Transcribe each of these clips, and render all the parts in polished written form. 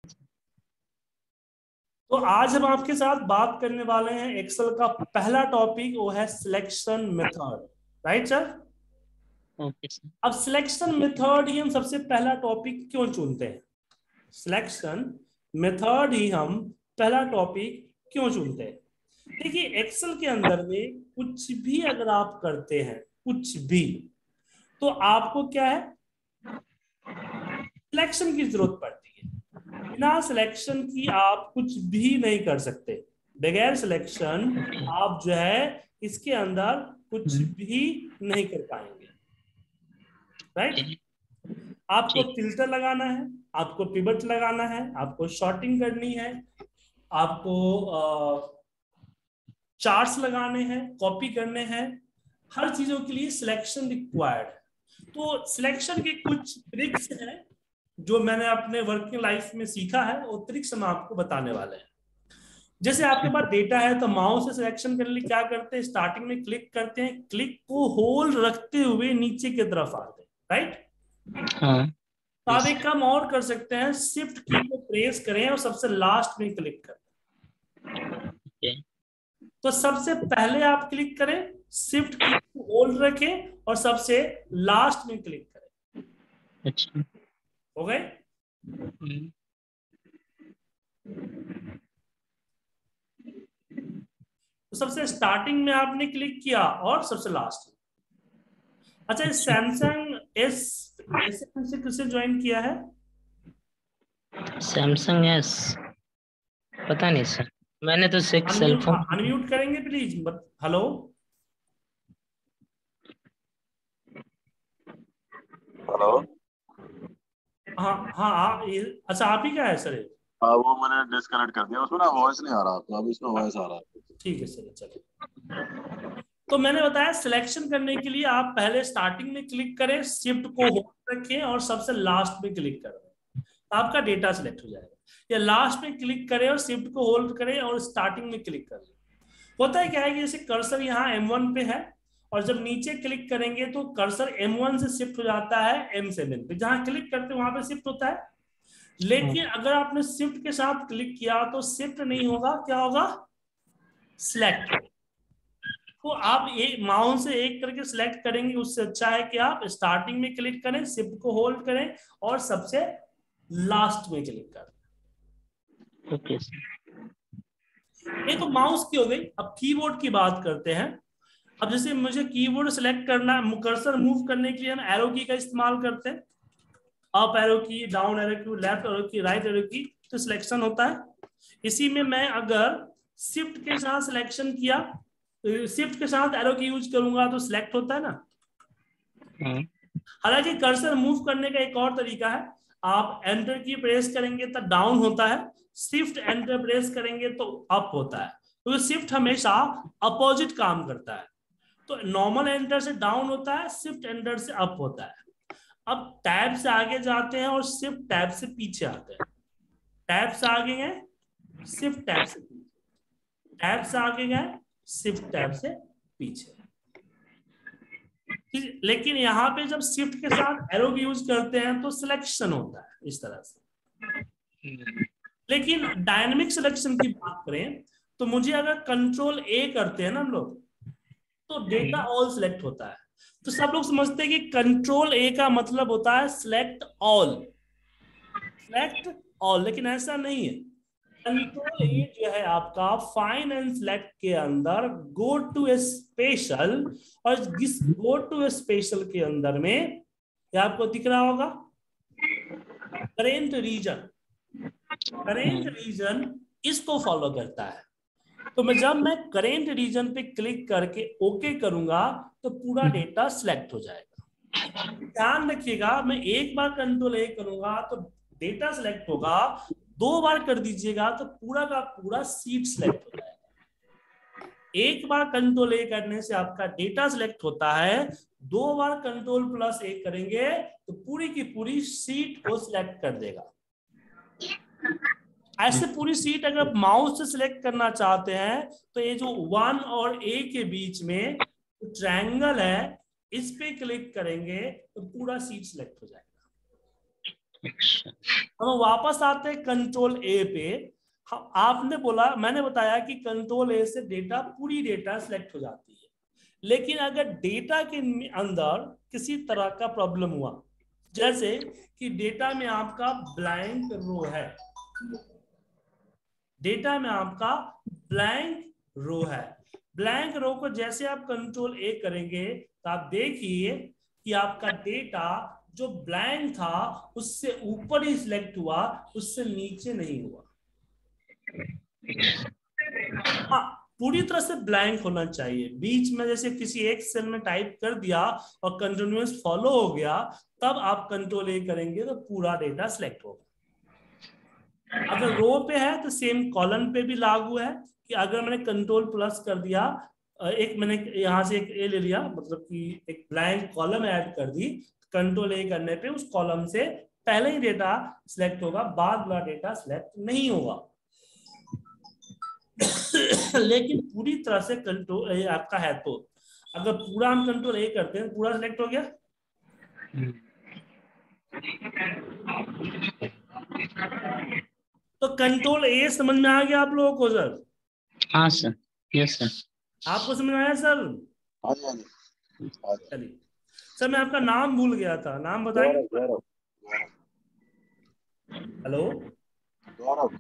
तो आज हम आपके साथ बात करने वाले हैं एक्सेल का पहला टॉपिक, वो है selection method. Right sir? Okay sir. अब सिलेक्शन मेथड ही हम सबसे पहला टॉपिक क्यों चुनते हैं? सिलेक्शन मेथड ही हम पहला टॉपिक क्यों चुनते हैं? देखिए, एक्सेल के अंदर में कुछ भी अगर आप करते हैं, कुछ भी, तो आपको क्या है, सिलेक्शन की जरूरत पड़ती है। बिना सिलेक्शन की आप कुछ भी नहीं कर सकते। बगैर सिलेक्शन आप जो है इसके अंदर कुछ भी नहीं कर पाएंगे। राइट? आपको ठीक। फिल्टर लगाना है, आपको पिवट लगाना है, आपको शॉर्टिंग करनी है, आपको चार्ट्स लगाने हैं, कॉपी करने हैं। हर चीजों के लिए सिलेक्शन रिक्वायर्ड है। तो सिलेक्शन के कुछ ट्रिक्स हैं जो मैंने अपने वर्किंग लाइफ में सीखा है, वो ट्रिक्स हम आपको बताने वाले हैं। जैसे आपके पास डेटा है तो माउस से सिलेक्शन करने लिए क्या करते हैं, स्टार्टिंग में क्लिक करते हैं, क्लिक को होल्ड रखते हुए नीचे की तरफ आते हैं। राइट? हाँ। तो आप यस। एक काम और कर सकते हैं, शिफ्ट की को प्रेस करें और सबसे लास्ट में क्लिक करें। ओके। तो सबसे पहले आप क्लिक करें, शिफ्ट की को होल्ड रखें और सबसे लास्ट में क्लिक करें। अच्छा। हो गए? हम्म, तो सबसे स्टार्टिंग में आपने क्लिक किया और सबसे लास्ट में। अच्छा, अच्छा। सैमसंग एस एस से किसने ज्वाइन किया है? Samsung S. पता नहीं सर, मैंने तो six cell unmute, phone. Unmute करेंगे प्लीज। हेलो? हेलो। हाँ हाँ हाँ, अच्छा आप ही का है सर ये? हाँ, वो मैंने डिस्कनेक्ट कर दिया, उसमें ना वॉइस नहीं आ रहा आपका, अब इसमें वॉइस आ रहा है। ठीक है सर, चलिए। तो मैंने बताया, सिलेक्शन करने के लिए आप पहले स्टार्टिंग में क्लिक करें, शिफ्ट को होल्ड रखें और सबसे लास्ट में क्लिक करें, तो आपका डेटा सिलेक्ट हो जाएगा। या लास्ट में क्लिक करें और शिफ्ट को होल्ड करें और स्टार्टिंग में क्लिक करें। होता है क्या है कि जैसे कर्सर यहाँ M1 पे है और जब नीचे क्लिक करेंगे तो कर्सर M1 से शिफ्ट हो जाता है M7 पे। जहां क्लिक करते हैं वहां पे शिफ्ट होता है। हाँ। लेकिन अगर आपने शिफ्ट के साथ क्लिक किया तो शिफ्ट नहीं होगा, क्या होगा, सिलेक्ट होगा। तो आप एक माउस से एक करके सिलेक्ट करेंगे, उससे अच्छा है कि आप स्टार्टिंग में क्लिक करें, शिफ्ट को होल्ड करें और सबसे लास्ट में क्लिक करें। Okay sir. ये तो माउस की हो गई। अब कीबोर्ड की बात करते हैं। अब जैसे मुझे कीबोर्ड सेलेक्ट करना, कर्सर मूव करने के लिए हम एरो की का इस्तेमाल करते हैं। Up arrow key, down arrow key, left arrow key, right arrow key, तो सिलेक्शन होता है। इसी में मैं अगर शिफ्ट के साथ सिलेक्शन किया, शिफ्ट के साथ एरो की यूज करूंगा तो सिलेक्ट होता है ना। हाँ। हालांकि कर्सर मूव करने का एक और तरीका है, आप एंटर की प्रेस करेंगे तो डाउन होता है, शिफ्ट एंटर प्रेस करेंगे तो अप होता है। तो शिफ्ट हमेशा अपोजिट काम करता है। तो नॉर्मल एंटर से डाउन होता है, शिफ्ट एंटर से अप होता है। अब टैब से आगे जाते हैं और शिफ्ट टैब से पीछे आते हैं। टैब से आगे गए, शिफ्ट टैब से पीछे, टैब से आगे गए, शिफ्ट टैब से पीछे। लेकिन यहाँ पे जब शिफ्ट के साथ एरो की यूज करते हैं तो सिलेक्शन होता है इस तरह से। लेकिन डायनेमिक सिलेक्शन की बात करें तो मुझे अगर कंट्रोल ए करते हैं ना हम लोग, तो डेटा ऑल सिलेक्ट होता है। तो सब लोग समझते हैं कि कंट्रोल ए का मतलब होता है सिलेक्ट ऑल, सिलेक्ट ऑल, लेकिन ऐसा नहीं है। कंट्रोल ए जो है आपका फाइंड एंड सिलेक्ट के अंदर गो टू ए स्पेशल, और जिस गो टू ए स्पेशल के अंदर में ये आपको दिख रहा होगा करेंट रीजन, करेंट रीजन इसको फॉलो करता है। तो जब मैं करेंट रीजन पे क्लिक करके ओके करूंगा तो पूरा डेटा सिलेक्ट हो जाएगा। ध्यान रखिएगा, मैं एक बार कंट्रोल ए करूंगा तो डेटा सिलेक्ट होगा, दो बार कर दीजिएगा तो पूरा का पूरा सीट सिलेक्ट हो जाएगा। एक बार कंट्रोल ए करने से आपका डेटा सिलेक्ट होता है, दो बार कंट्रोल प्लस ए करेंगे तो पूरी की पूरी सीट को सिलेक्ट कर देगा। ऐसे पूरी सीट अगर माउस से सिलेक्ट करना चाहते हैं तो ये जो 1 और ए के बीच में ट्रायंगल है, इस पे क्लिक करेंगे तो पूरा सीट सिलेक्ट हो जाएगा। हम वापस आते हैं कंट्रोल ए पे। आपने बोला, मैंने बताया कि कंट्रोल ए से डेटा, पूरी डेटा सिलेक्ट हो जाती है। लेकिन अगर डेटा के अंदर किसी तरह का प्रॉब्लम हुआ, जैसे कि डेटा में आपका ब्लैंक रो है, डेटा में आपका ब्लैंक रो है, ब्लैंक रो को जैसे आप कंट्रोल ए करेंगे तो आप देखिए कि आपका डेटा जो ब्लैंक था उससे ऊपर ही सिलेक्ट हुआ, उससे नीचे नहीं हुआ। हाँ, पूरी तरह से ब्लैंक होना चाहिए। बीच में जैसे किसी एक सेल में टाइप कर दिया और कंटिन्यूअस फॉलो हो गया, तब आप कंट्रोल ए करेंगे तो पूरा डेटा सिलेक्ट होगा। अगर रो पे है तो सेम कॉलम पे भी लागू है कि अगर मैंने कंट्रोल प्लस कर दिया, एक मैंने यहां से एक ए ले लिया, मतलब कि एक ब्लैंक कॉलम ऐड कर दी, कंट्रोल ए करने पे उस कॉलम से पहले ही डेटा सिलेक्ट होगा, बाद वाला डेटा सिलेक्ट नहीं होगा। लेकिन पूरी तरह से कंट्रोल ए आपका है तो अगर पूरा हम कंट्रोल ए करते हैं, पूरा सिलेक्ट हो गया। तो कंट्रोल ए समझ में आ गया आप लोगों को सर? हाँ सर, यस सर। आपको समझ में आया सर? हाँ जी, हाँ जी। चलिए सर, मैं आपका नाम भूल गया था, नाम बताएंगे? हेलो गौरव।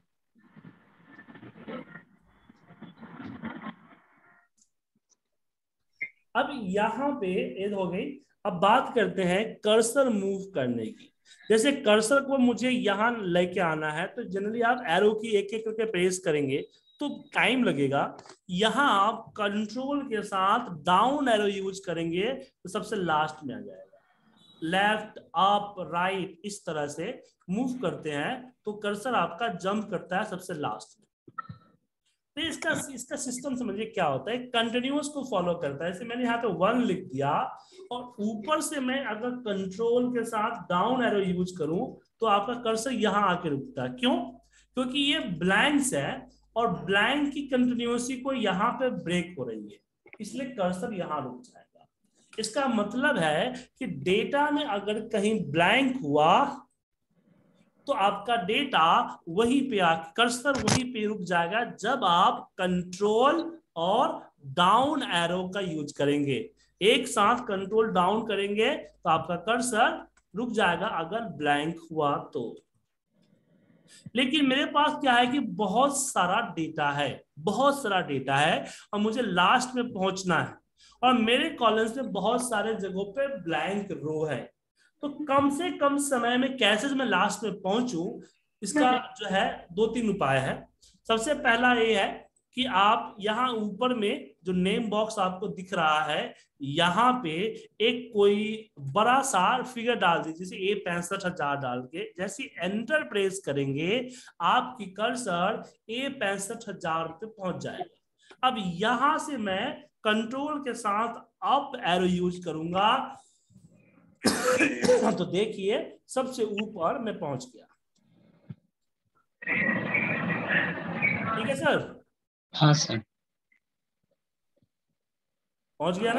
अब यहाँ पे ये हो गई। अब बात करते हैं कर्सर मूव करने की। जैसे कर्सर को मुझे यहाँ लेके आना है तो जनरली आप एरो की एक एक करके प्रेस करेंगे तो टाइम लगेगा। यहाँ आप कंट्रोल के साथ डाउन एरो यूज करेंगे तो सबसे लास्ट में आ जाएगा। लेफ्ट, अप, राइट, इस तरह से मूव करते हैं तो कर्सर आपका जंप करता है सबसे लास्ट में। तो इसका सिस्टम समझिए क्या होता है। कंटिन्यूअस को फॉलो करता है। जैसे मैंने यहाँ पे 1 लिख दिया और ऊपर से मैं अगर कंट्रोल के साथ डाउन एरो यूज करूं तो आपका कर्सर यहाँ आके रुकता है। क्यों? क्योंकि ये ब्लैंक्स है और ब्लैंक की कंटिन्यूअसी को यहाँ पे ब्रेक हो रही है, इसलिए कर्सर यहाँ रुक जाएगा। इसका मतलब है कि डेटा में अगर कहीं ब्लैंक हुआ तो आपका डेटा वहीं पे कर्सर वहीं पे रुक जाएगा जब आप कंट्रोल और डाउन एरो का यूज करेंगे। एक साथ कंट्रोल डाउन करेंगे तो आपका कर्सर रुक जाएगा अगर ब्लैंक हुआ तो। लेकिन मेरे पास क्या है कि बहुत सारा डेटा है, बहुत सारा डेटा है और मुझे लास्ट में पहुंचना है और मेरे कॉलम्स में बहुत सारे जगहों पे ब्लैंक रो है। तो कम से कम समय में कैसे मैं लास्ट में पहुंचूं, इसका जो है 2-3 उपाय है। सबसे पहला ये है कि आप यहाँ ऊपर में जो नेम बॉक्स आपको दिख रहा है, यहाँ पे एक कोई बड़ा सा फिगर डाल दीजिए, जैसे A65,000 डाल के। जैसे एंटर प्रेस करेंगे आपकी कर्सर A65,000 पे पहुंच जाएगा। अब यहां से मैं कंट्रोल के साथ अप एरो यूज करूंगा तो देखिए सबसे ऊपर मैं पहुंच गया। ठीक है सर? हाँ सर। पहुंच गया ना?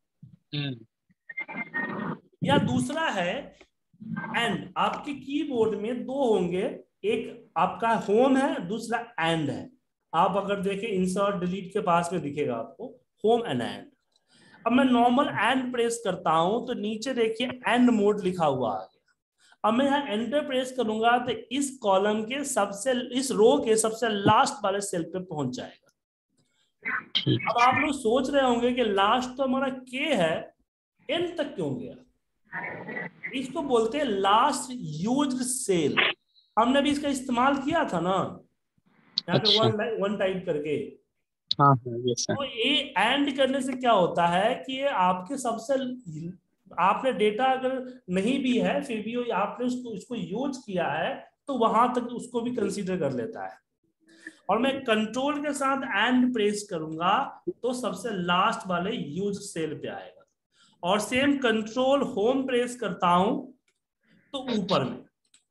या दूसरा है एंड। आपके कीबोर्ड में 2 होंगे, एक आपका होम है, दूसरा एंड है। आप अगर देखें इंसर्ट डिलीट के पास में दिखेगा आपको होम एंड एंड। अब मैं नॉर्मल एंड प्रेस करता हूं तो नीचे देखिए एंड मोड लिखा हुआ आ गया। अब मैं यहाँ एंटर प्रेस करूंगा तो इस कॉलम के सबसे, इस रो के सबसे लास्ट वाले सेल पे पहुंच जाएगा। अब आप लोग सोच रहे होंगे कि लास्ट तो हमारा के है, एंड तक क्यों गया? इसको बोलते हैं लास्ट यूज्ड सेल। हमने भी इसका इस्तेमाल किया था ना, यहाँ पे वन टाइप करके। हाँ यस सर। तो ये एंड करने से क्या होता है कि ये आपके सबसे, आपने डेटा अगर नहीं भी है फिर भी आपने उसको यूज किया है तो वहां तक उसको भी कंसीडर कर लेता है। और मैं कंट्रोल के साथ एंड प्रेस करूंगा तो सबसे लास्ट वाले यूज सेल पे आएगा। और सेम कंट्रोल होम प्रेस करता हूं तो ऊपर में।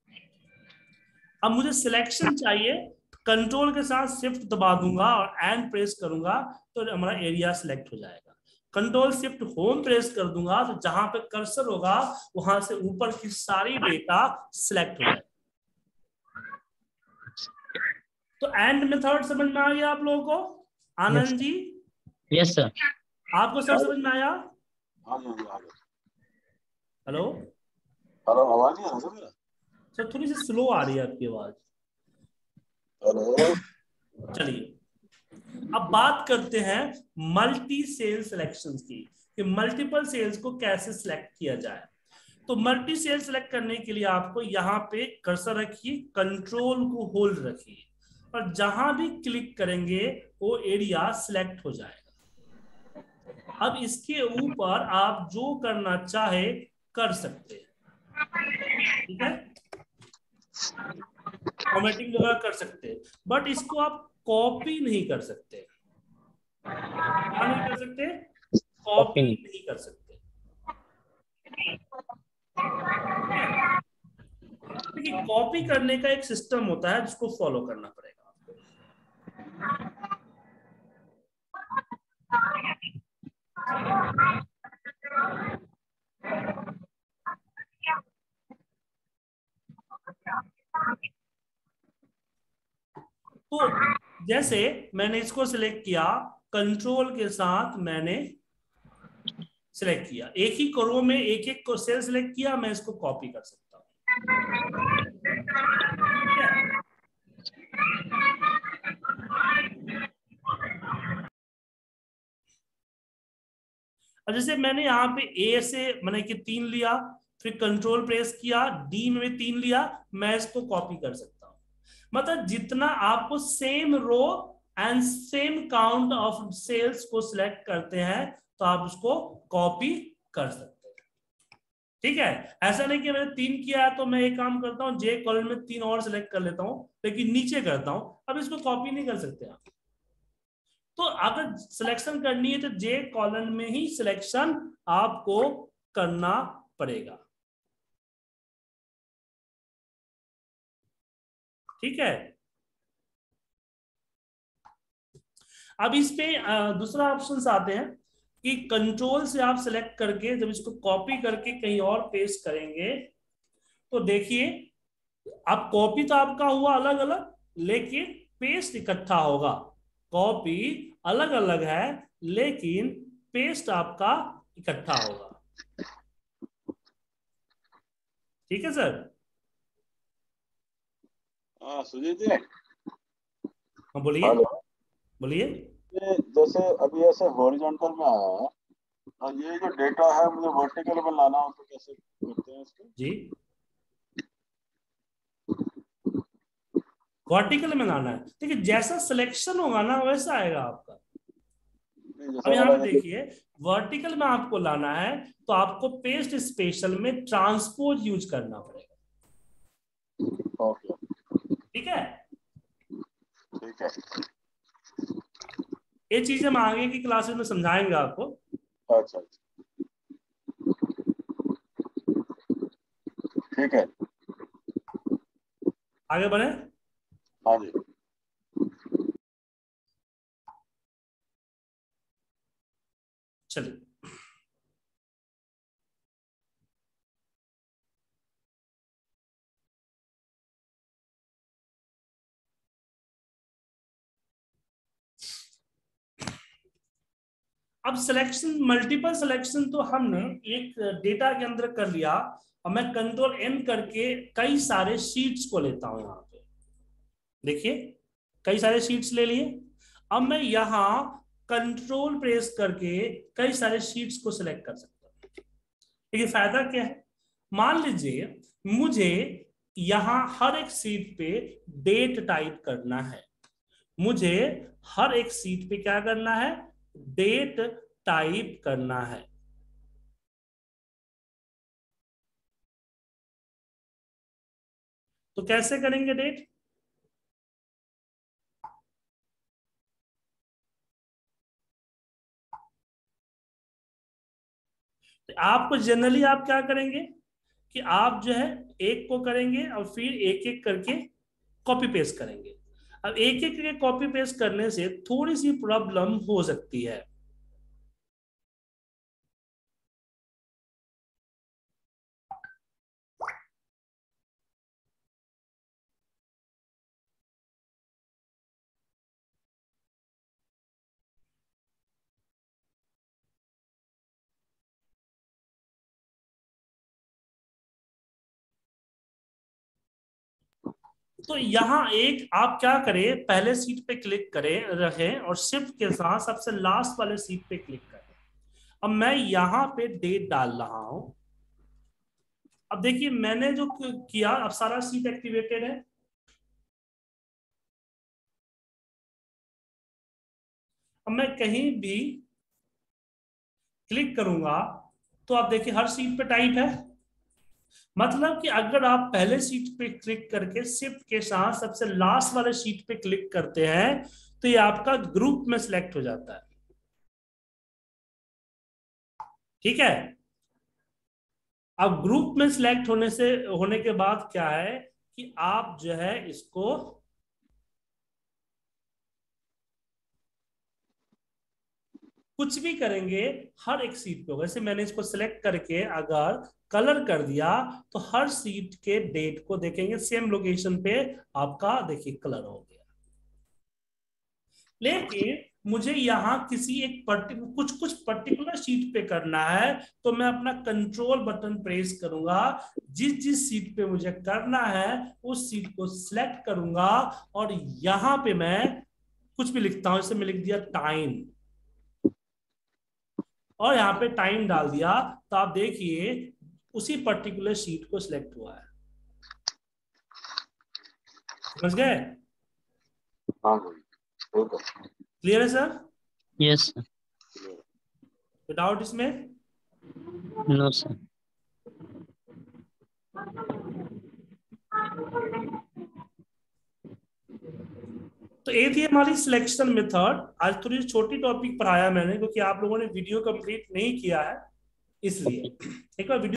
अब मुझे सिलेक्शन चाहिए, कंट्रोल के साथ शिफ्ट दबा दूंगा और एंड प्रेस करूंगा तो हमारा एरिया सिलेक्ट हो जाएगा। कंट्रोल शिफ्ट होम प्रेस कर दूंगा तो जहां पे कर्सर होगा वहां से ऊपर की सारी डेटा सिलेक्ट हो जाएगी। तो एंड मेथड समझ में आ गया आप लोगों को? Anand ji, yes sir. आपको सर समझ में आया? हाँ जी, हाँ जी, हाँ जी। हेलो हेलो, आवाज नहीं आ रहा सर मेरा? सर, थोड़ी सी स्लो आ रही है आपकी आवाज। हेलो। चलिए अब बात करते हैं मल्टी सेल सिलेक्शन की, कि मल्टीपल सेल्स को कैसे सिलेक्ट किया जाए। तो मल्टी सेल सिलेक्ट करने के लिए आपको यहाँ पे कर्सर रखिए, कंट्रोल को होल्ड रखिए, और जहां भी क्लिक करेंगे वो एरिया सिलेक्ट हो जाएगा। अब इसके ऊपर आप जो करना चाहे कर सकते हैं, ठीक है, फॉर्मेटिंग वगैरह कर सकते हैं, बट इसको आप कॉपी नहीं कर सकते। क्या नहीं कर सकते? Copy copy. नहीं कर सकते। देखिए कॉपी करने का एक सिस्टम होता है जिसको फॉलो करना पड़ेगा आपको। तो जैसे मैंने इसको सिलेक्ट किया, कंट्रोल के साथ मैंने सिलेक्ट किया, एक ही रो में एक एक को सेल सिलेक्ट किया, मैं इसको कॉपी कर सकता हूं। ठीक है, अब जैसे मैंने यहाँ पे ए से मैंने कि 3 लिया, फिर कंट्रोल प्रेस किया, डी में भी 3 लिया, मैं इसको कॉपी कर सकता हूं। मतलब जितना आपको same row and same count of cells को सिलेक्ट करते हैं तो आप उसको कॉपी कर सकते हैं। ठीक है, ऐसा नहीं कि मैंने 3 किया है तो मैं एक काम करता हूं, जे कॉलम में 3 और सिलेक्ट कर लेता हूं, लेकिन नीचे करता हूं, अब इसको कॉपी नहीं कर सकते आप। तो अगर सिलेक्शन करनी है तो जे कॉलम में ही सिलेक्शन आपको करना पड़ेगा। ठीक है, अब इस पे दूसरा ऑप्शन आते हैं कि कंट्रोल से आप सिलेक्ट करके जब इसको कॉपी करके कहीं और पेस्ट करेंगे तो देखिए, अब कॉपी तो आपका हुआ अलग अलग, लेकिन पेस्ट इकट्ठा होगा। कॉपी अलग अलग है लेकिन पेस्ट आपका इकट्ठा होगा। ठीक है सर? हाँ सुजीत जी। हाँ बोलिए, हेलो। बोलिए। ये जैसे अभी ऐसे हॉरिजॉन्टल में आया है, और ये जो डेटा है मुझे वर्टिकल में लाना हो तो कैसे करते हैं इसको? जी, वर्टिकल में लाना है, देखिए जैसा सिलेक्शन होगा ना वैसा आएगा आपका। नहीं, अब जैसे यहाँ वाला पे ये देखिए, वर्टिकल में आपको लाना है तो आपको पेस्ट स्पेशल में ट्रांसपोज यूज करना पड़ेगा। ओके। ठीक है, ठीक है। ये चीज हम आगे की क्लासेस में समझाएंगे आपको। अच्छा अच्छा, ठीक है। आगे बढ़े। हाँ जी। चलिए, अब सिलेक्शन, मल्टीपल सिलेक्शन तो हमने एक डेटा के अंदर कर लिया। अब मैं कंट्रोल एन करके कई सारे शीट्स को लेता हूं। यहाँ पे देखिए कई सारे शीट्स ले लिए। अब मैं यहाँ कंट्रोल प्रेस करके कई सारे शीट्स को सिलेक्ट कर सकता हूँ। देखिए फायदा क्या है, मान लीजिए मुझे यहाँ हर एक शीट पे डेट टाइप करना है, मुझे हर एक शीट पे क्या करना है, डेट टाइप करना है। तो कैसे करेंगे डेट? तो आपको जनरली आप क्या करेंगे कि आप जो है एक को करेंगे और फिर एक एक करके कॉपी पेस्ट करेंगे। अब एक एक करके कॉपी पेस्ट करने से थोड़ी सी प्रॉब्लम हो सकती है। तो यहाँ एक आप क्या करें, पहले सीट पे क्लिक करें रखें और शिफ्ट के साथ सबसे लास्ट वाले सीट पे क्लिक करें। अब मैं यहाँ पे डेट डाल रहा हूं। अब देखिए मैंने जो किया, अब सारा सीट एक्टिवेटेड है। अब मैं कहीं भी क्लिक करूंगा तो आप देखिए हर सीट पे टाइप है। मतलब कि अगर आप पहले सीट पे क्लिक करके शिफ्ट के साथ सबसे लास्ट वाले सीट पे क्लिक करते हैं तो ये आपका ग्रुप में सिलेक्ट हो जाता है। ठीक है। अब ग्रुप में सिलेक्ट होने के बाद क्या है कि आप जो है इसको कुछ भी करेंगे हर एक सीट पे। वैसे मैंने इसको सिलेक्ट करके अगर कलर कर दिया तो हर सीट के डेट को देखेंगे सेम लोकेशन पे आपका देखिए कलर हो गया। लेकिन मुझे यहाँ किसी एक कुछ पर्टिकुलर सीट पे करना है तो मैं अपना कंट्रोल बटन प्रेस करूंगा। जिस जिस सीट पे मुझे करना है उस सीट को सिलेक्ट करूंगा और यहाँ पे मैं कुछ भी लिखता हूं। जैसे मैं लिख दिया टाइम और यहाँ पे टाइम डाल दिया तो आप देखिए उसी पर्टिकुलर सीट को सिलेक्ट हुआ है। समझ गए? हाँ ठीक है। क्लियर है सर? Yes sir. डाउट इसमें? No sir. तो ये थी हमारी सिलेक्शन मेथड। आज थोड़ी छोटी टॉपिक पढ़ाया मैंने क्योंकि आप लोगों ने वीडियो कंप्लीट नहीं किया है, इसलिए एक बार वीडियो